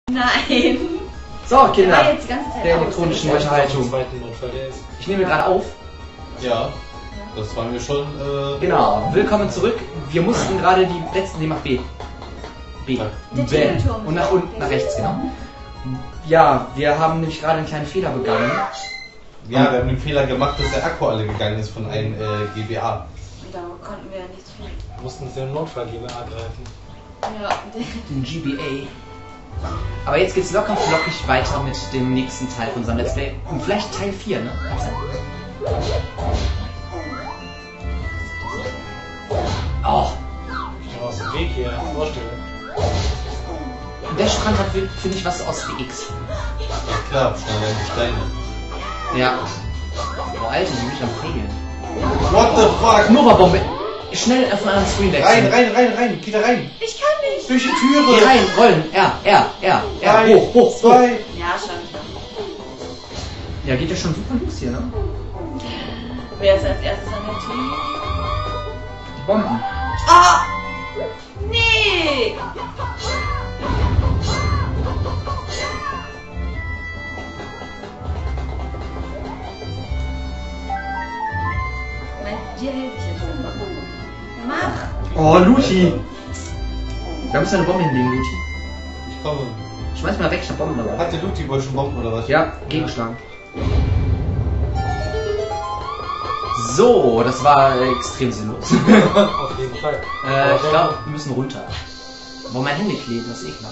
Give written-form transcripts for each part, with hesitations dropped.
Nein. So, Kinder, Der, jetzt die ganze Zeit der aus. elektronischen Unterhaltung. Ich nehme gerade auf. Ja, das waren wir schon. Genau, willkommen zurück. Wir mussten gerade die letzten, nach B. B. Der B. Türturm. Und nach unten, nach rechts, genau. Ja, wir haben nämlich gerade einen kleinen Fehler begangen. Ja, wir haben den Fehler gemacht, dass der Akku alle gegangen ist von einem GBA. Da konnten wir ja nichts finden. Wir mussten uns den Notfall GBA greifen. Ja, Den GBA. Aber jetzt geht's locker flockig weiter mit dem nächsten Teil von unserem Let's Play. Und vielleicht Teil 4, ne? Oh. Ich aus dem Weg hier vorstellen. Der Strand hat, finde ich, was aus DX. Ja klar, schneller die Steine. Ja. Oh, Alter, die mich am Fehlen. What the fuck? Nova-Bombe. Schnell auf einen anderen Screen wechseln. Rein, geht da rein. ich kann nicht. Durch die Türe. Geh rein, rollen. R. Hoch. Zwei. Ja, schon. Ja, geht ja schon super los hier, ne? Wer ist als erstes an der Tür? Die Bomben. Ah! Nee! Dir helfe ich jetzt. Mach! Oh, Luti. Da muss eine Bombe hinlegen, Luti. Ich komme. Schmeiß mal weg, ich hab Bomben dabei. Hat der Luti wohl schon Bomben oder was? Ja, gegenschlagen. So, das war extrem sinnlos. Auf jeden Fall. Ich glaube, wir müssen runter. Wo mein Handy klebt, das ist ekelhaft.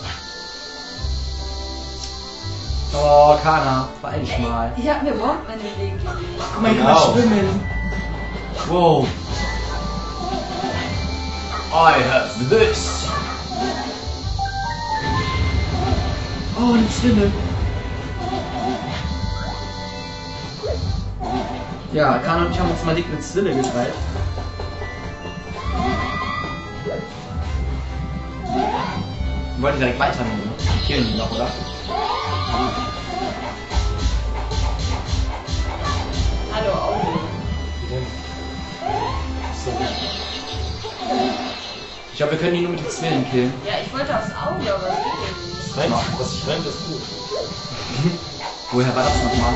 Oh, Kana, beeil dich mal. Ich hab mir Bomben in den Weg gelegt. Guck mal, hier kann Genau. man schwimmen. Wow. I have this. Oh, eine Zwille. Ja, Kana und ich haben uns mal dick eine Zwille geteilt. Wir wollten direkt weiternehmen, ne? Die killen ihn noch, oder? Hallo, Auge. Wie denn? So. Ich glaube, wir können ihn nur mit den Zwillen killen. Ja, ich wollte aufs Auge, aber es geht nicht. Nein, was ich rennt, ist gut. Woher war das nochmal?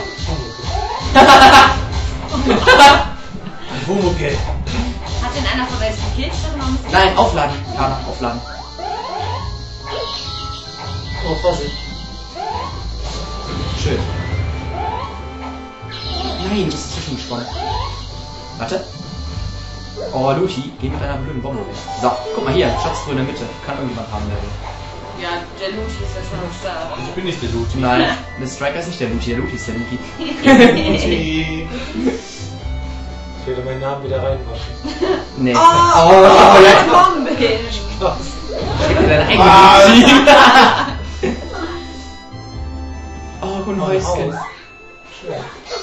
Pumuckl. Hat denn einer von euch gekillt? Nein, aufladen. Kana, aufladen. Oh, Vorsicht. Schön. Nein, du bist zwischengesprungen. Warte. Oh, Luti, geh mit einer blöden Bombe weg. So, guck mal hier, Schatztruhe in der Mitte. Kann irgendjemand haben, der Ja, der Luti ist ja schon am Start. Ich bin nicht der Luti. Nein, der Striker ist nicht der Luti ist der Luki. Luti. Ich werde meinen Namen wieder reinwaschen. Nee. Oh, ja. Bombe hin. Schick dir deine eigene Luti. Oh, guck ein Häuschen. Schön.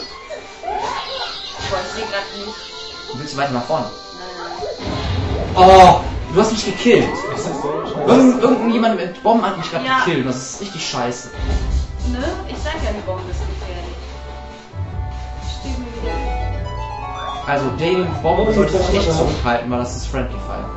Boah, ich sehe gerade nicht. Willst du weiter nach vorne? Nein. Oh, du hast mich gekillt. Ist das so? Scheiße. Irgendjemand mit Bomben hat mich gerade Ja. gekillt. Das ist richtig scheiße. Ne? Ich sag ja, die Bombe ist gefährlich. Steht mir wieder. Also, den Bomben sollte sich nicht zurückhalten, weil das ist Friendly Fire.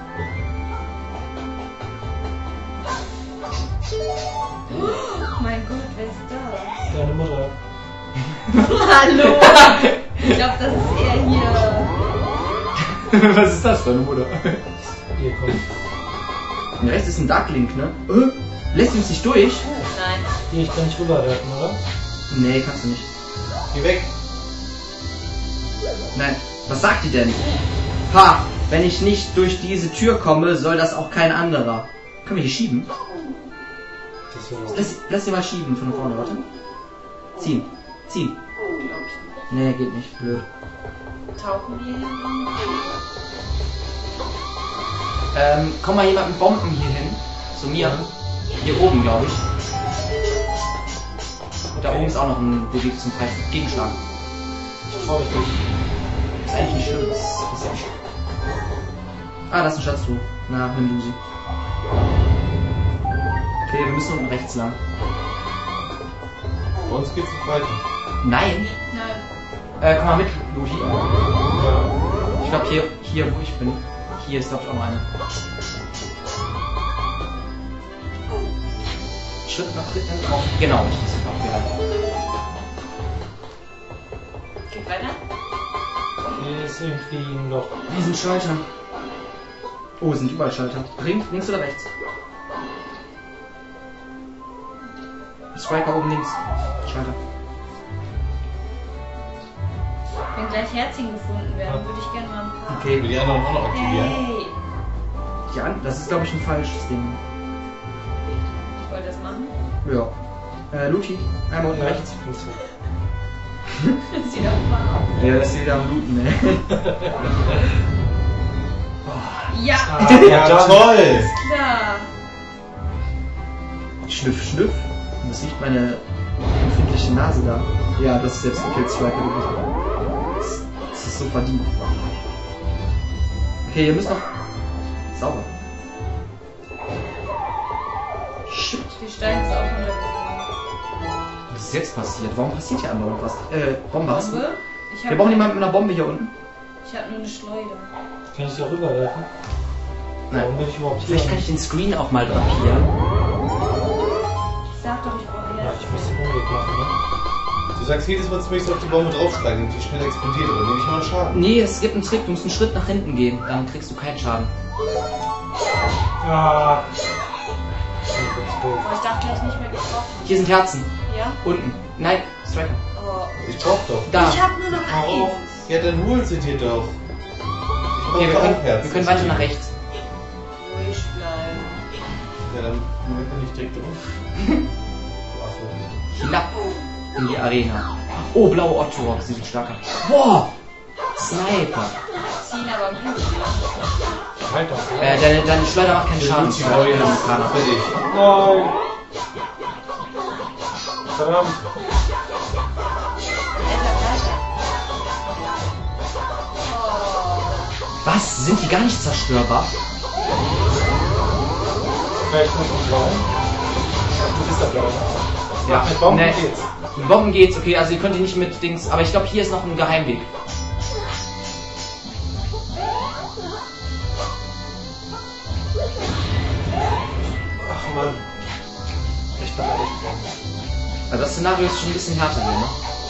Oh mein Gott, wer ist das? Deine Mutter. Hallo! Ich glaube, das ist eher hier. Was ist das, deine Mutter? Hier, komm. Und rechts ist ein Darklink, ne? Lässt uns nicht durch? Nein. Hier, ich kann nicht rüberwerfen, oder? Nee, kannst du nicht. Geh weg. Nein. Was sagt die denn? Ha! Wenn ich nicht durch diese Tür komme, soll das auch kein anderer. Können wir hier schieben? Das wäre Lass sie mal schieben von vorne, warte. Ziehen. Ziehen. Nee, geht nicht. Blöd. Tauchen wir hin? Komm mal jemand mit Bomben hier hin. Zu mir. Hier oben, glaube ich. Und da oben ist auch noch ein Weg zum Gegenschlagen. vorsichtig. Ist eigentlich nicht schlimm. Das ist ja schön. Ah, das ist ein Schatztruhe. Na, nimm du sie. Okay, wir müssen unten rechts lang. Bei uns geht's nicht weiter. Nein. Nein. Komm mal mit, Luti. Ja. Ich glaube hier wo ich bin. Hier ist glaube ich auch noch eine. Schritt nach hinten auf. Genau, richtig. Geht weiter? Hier ist irgendwie noch. Wie sind Schalter? Oh, sind überall Schalter. Links oder rechts? Striker oben links. Schalter. Wenn gleich Herzchen gefunden werden, würde ich gerne mal ein paar. Will Okay. die anderen auch noch aktivieren? Hey! Ja, das ist glaube ich ein falsches Ding. Ich wollte das machen. Ja. Luchi, einmal unten rechts. Das sieht auch mal aus. Ja, das steht am Looten, ne? Ja! Ja, toll! Klar! Schnüff, schnüff. Das riecht meine empfindliche Nase da. Ja, das ist jetzt ein Killstriker gewesen. Das ist so verdient. Okay, ihr müsst noch. Sauber. Shit. Die Steine ist auch runtergefallen. Was ist jetzt passiert? Warum passiert hier andauernd was? Bombe hast du? Bombe? Wir brauchen jemanden mit einer Bombe hier unten. Ich habe nur eine Schleuder. Kann ich da rüberwerfen? Nein. Warum bin ich überhaupt hier? Vielleicht kann ich den Screen auch mal drapieren. Ich sag doch, ich brauche Ja, Herz. ich muss den Umweg machen, ne? Du sagst jedes Mal zu mir, ich soll auf die Bombe draufschlagen und die schnell explodiert, aber nehme ich mal Schaden. Nee, es gibt einen Trick. Du musst einen Schritt nach hinten gehen. Dann kriegst du keinen Schaden. Ah. Oh, ich dachte, gleich nicht mehr getroffen. Hier sind Herzen. Ja? Unten. Nein, Striker. Oh. Ich brauch doch. Da. Ich habe nur noch Warum? eins. Ja, dann holt sie dir doch. Okay, wir brauch können, auch Herzen. wir können weiter nach rechts. Ruhig bleiben. Ja, dann bin ich direkt um. Achso. Hinab in die Arena. Oh, blaue Otto-Rocks, die sind stärker. Boah! Sniper. Ziehen aber gut. Halt doch. Deine Schleuder macht keinen Schaden. Luzi, hau ihn Keine Ahnung. für dich. Nein. Verdammt. Was? Sind die gar nicht zerstörbar? Vielleicht muss ich blau. Du bist der Blau. Ja, mit Bomben ne. geht's. Mit Bomben geht's, okay, also ihr könnt die nicht mit Dings. Aber ich glaube, hier ist noch ein Geheimweg. Ach Mann. Ich dachte echt Bomben. Also das Szenario ist schon ein bisschen härter hier, ne?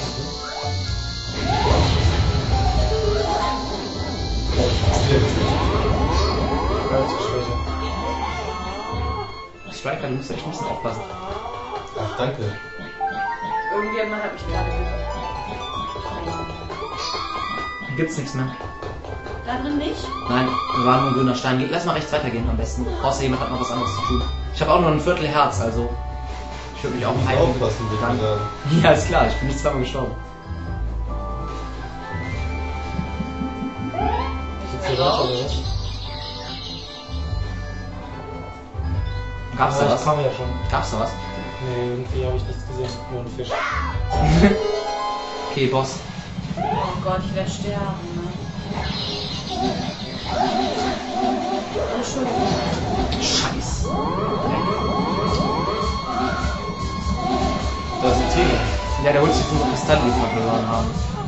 Relativ schwächer. Striker, du musst echt ein bisschen aufpassen. Ach, danke. Irgendjemand hat mich gerade gehört. Hier gibt's nichts mehr. Da drin nicht? Nein, da war nur ein grüner Stein. Lass mal rechts weitergehen am besten. Außer jemand hat noch was anderes zu tun. Ich habe auch nur ein Viertel Herz, also. Ich würde mich auch heilen. Aufpassen, würde ich mal sagen. Ja, ist klar, ich bin nicht zweimal gestorben. Sitzt hier drauf oder was? Gab's da Ja, was? ich komme ja schon. Gab's da was? Nee, irgendwie habe ich nichts gesehen. Nur einen Fisch. Okay, Boss. Oh Gott, ich werde sterben. Ne? Entschuldigung. Scheiß. Da ist ein Tiger. Ja, der holt sich unsere Kristalle, die wir verloren haben.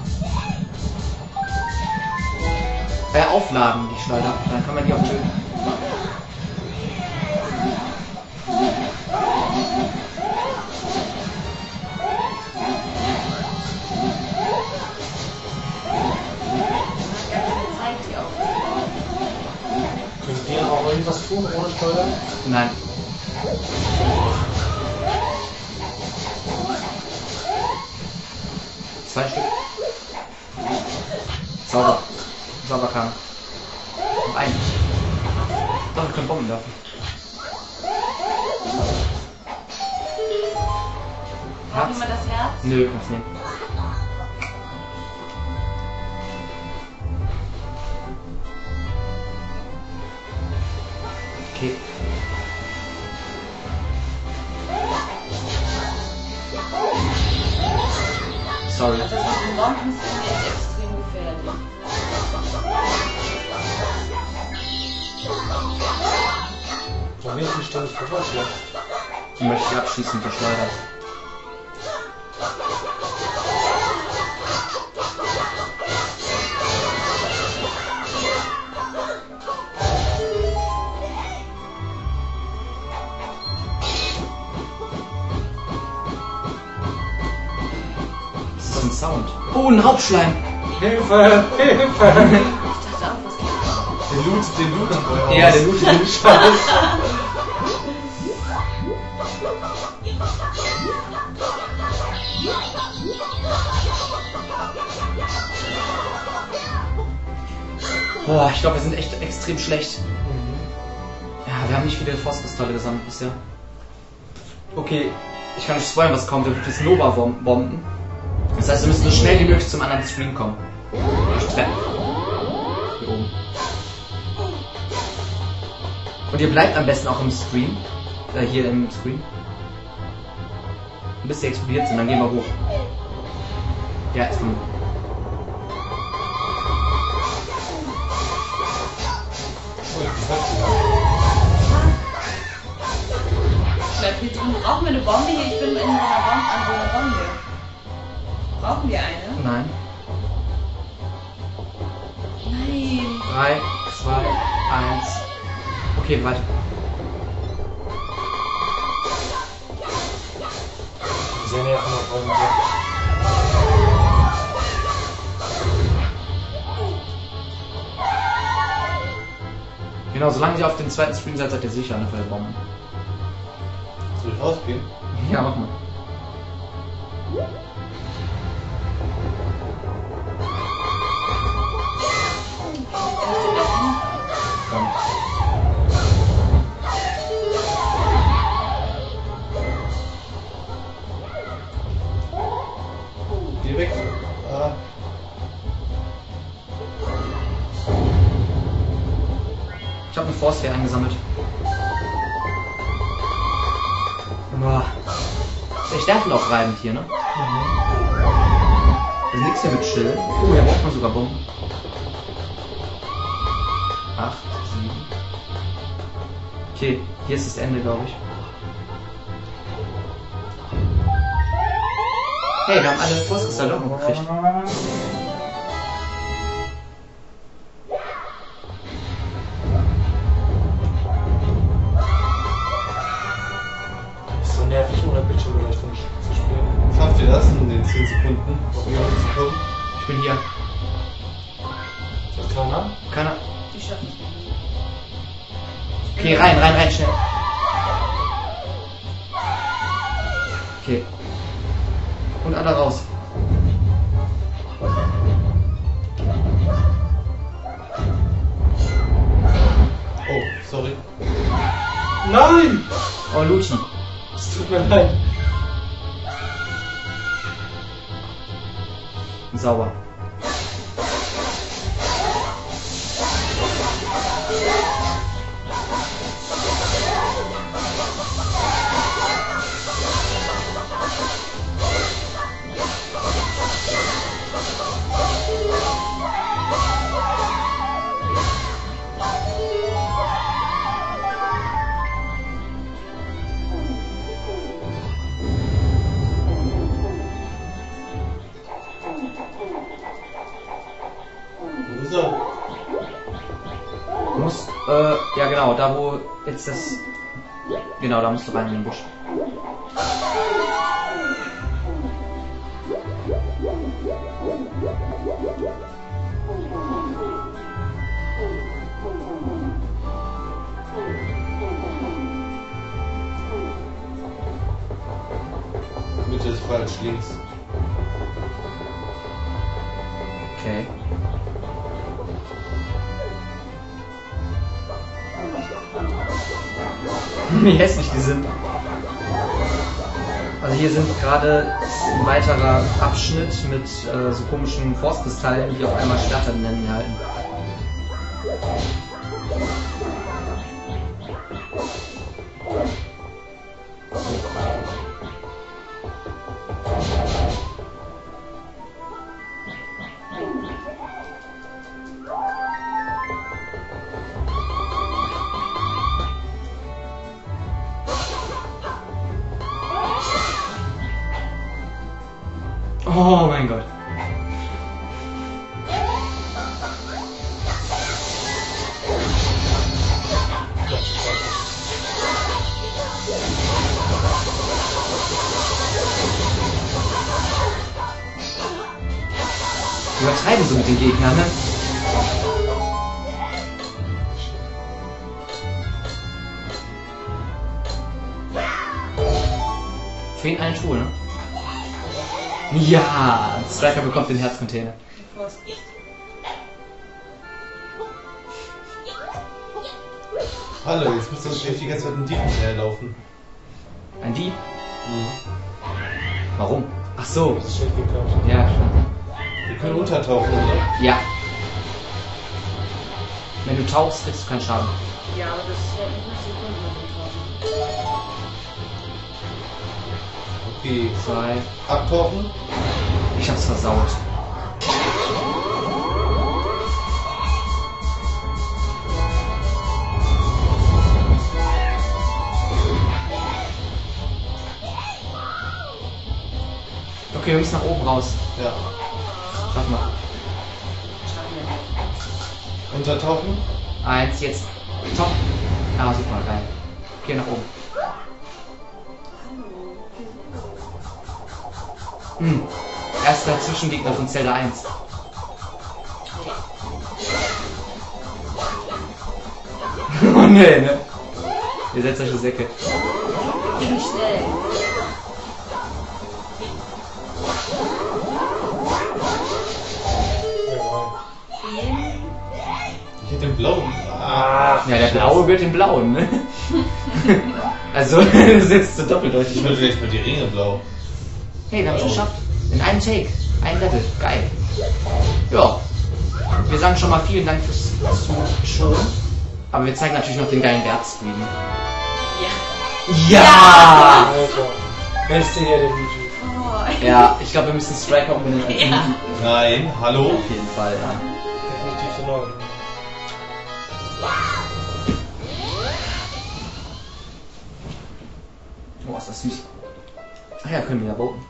Aufladen, die Schleuder. Dann kann man die auch töten. Könnt ihr auch irgendwas tun ohne Steuer? Nein. Zwei Stück. Sauber. Sauber kam. Und ein. Doch, wir können Bomben werfen. Braucht jemand das Herz? Nö, kannst nehmen. Okay. Sorry. Also das mit den Bomben ist mir jetzt extrem gefährlich. Warum bin ich mich ständig verwurzelt? Die möchte ich abschließen mit der Schleuder. für ein Sound? Oh, ein Raubschleim! Hilfe! Hilfe! Ich dachte auch, was geht. Den looten wir. Ja, der lootet den Scheiß. Boah, ich glaube, wir sind echt extrem schlecht. Ja, wir haben nicht viele Frostkristalle gesammelt bisher. Okay, ich kann nicht spoilern, was kommt. Wir müssen Nova-Bomben. Das heißt, wir müssen so schnell wie möglich zum anderen Screen kommen. Durch Treppen. Hier oben. Und ihr bleibt am besten auch im Screen. Hier im Screen. Bis sie explodiert sind, dann gehen wir hoch. Ja, jetzt kommen wir. Bleib hier drin. Brauchen wir eine Bombe hier? Ich bin in so einer Bombe, an so einer Bombe. Brauchen wir eine? Nein. Nein. 3, 2, 1. Okay, weiter. Sehr näher an der Räume. Genau, solange ihr auf den zweiten Screen seid, seid ihr sicher an der Bomben. Soll ich rausgehen? Ja, mach mal. Komm. Geh weg. Ah. Ich habe eine Force-Fair eingesammelt. Boah. Ist echt nervenaufreibend hier, ne? Also nichts mehr mit Chill. Oh, hier braucht man sogar Bomben. 8, 7. Okay, hier ist das Ende, glaube ich. Hey, wir haben alle Force-Kristalle auch noch gekriegt. Ist so nervig, ohne Bildschirmbeleuchtung zu spielen. Schafft ihr das in den 10 Sekunden, auf ihn zu kommen? Ich bin hier. Das keiner? Keiner. Die schaffen es nicht. Okay, rein, schnell. Okay. Und alle raus. Oh, sorry. Nein! Oh, Luci. Es tut mir leid. Sauber. Wo ist er? Du musst, ja genau, da wo jetzt das... Genau, da musst du rein in den Busch. Mitte ist falsch, links. Okay. Wie hässlich die sind. Also hier sind gerade ein weiterer Abschnitt mit so komischen Force-Kristallen, die auf einmal Schwerter in Händen halten. Oh mein Gott. Die übertreiben so mit den Gegnern, ne? Fehlt einen Schuh, ne? Ja! Striker bekommt den Herzcontainer. Hallo, jetzt müsst ihr uns die ganze Zeit einen Dieb hinterherlaufen. Ein Dieb? Warum? Ach so. Das ist schlecht geklaut. Ja, klar. Wir können untertauchen, oder? Ja. Wenn du tauchst, kriegst du keinen Schaden. Ja, aber das ist ja in 5 Sekunden Okay, 2. abtauchen. Ich hab's versaut. Okay, wir müssen nach oben raus. Ja. Schaff mal. Untertauchen. 1, jetzt. Top. Ah, super, geil. Geh nach oben. Erster Zwischengegner von Zelda 1. Oh nee, ne? Ihr seid solche Säcke. Ich bin schnell. Ich hätte den blauen. Ah, Ja, der Blaue gehört dem Blauen, ne? Also, du sitzt so doppeldeutig. Ich würde gleich mal die Ringe blau. Hey, wir haben es geschafft. In einem Take. Ein Level. Geil. Ja. Wir sagen schon mal vielen Dank fürs Zuschauen. Aber wir zeigen natürlich noch den geilen Wertscreen. Ja. Ja! Alter. Wer ist denn hier der Luigi? Oh, Ja, ich glaube, wir müssen Striker umbenennen. als Ja. Luigi. Nein, hallo? Auf jeden Fall, ja. Definitiv so neu. Oh, ist das süß. Ach ja, können wir ja voten.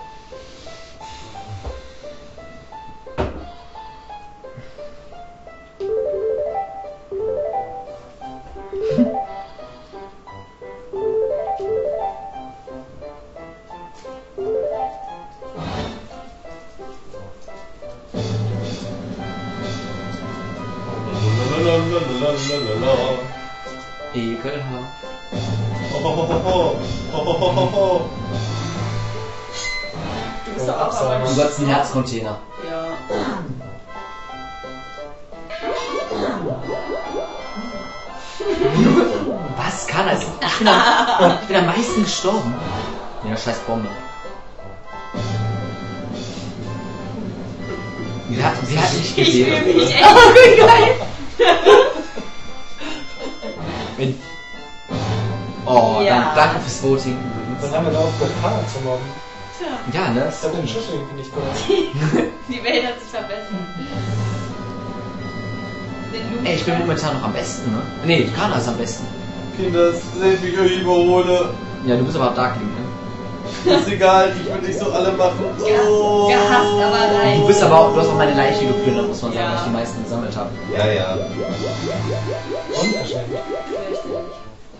Lalalala. Ekelhaft. Hohohoho. Hohohoho. du bist doch auch aber Du sollst einen Herzcontainer. Ja. Was kann er? Ich bin am meisten gestorben. Ja, scheiß Bombe. Sie hat nicht Ich fühle gesehen. mich echt geil. Oh, Ja. danke fürs Voting Wann übrigens. haben wir da aufgehört, Karten zu mobben? Tja, Ja, ne? Ich hab den Schuss irgendwie nicht gehört. die Welt hat sich verbessert. Den Luke- Ey, ich bin momentan noch am besten, ne? Nee, Kana ist am besten. Kinder, seht, wie ich euch überhole. Ja, du bist aber Darkling, ne? Ist egal, ich will nicht so alle machen. Oh. Gehasst, aber rein. Du bist aber auch, du hast auch meine Leiche geplündert, muss man sagen, Ja. weil ich die meisten gesammelt habe. Ja, ja. Unverschämt. Fürchterlich.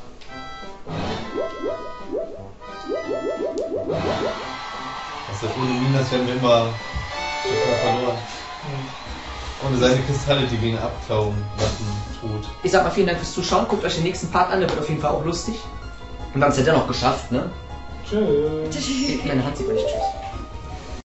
Also ohne Minas werden wir immer verloren. Ohne seine Kristalle, die wir ihn abklauen lassen, tot. Ich sag mal vielen Dank fürs Zuschauen, guckt euch den nächsten Part an, der wird auf jeden Fall auch lustig. Und dann ist er dennoch geschafft, ne? Tschüss. Meine Hand sieht euch. Tschüss.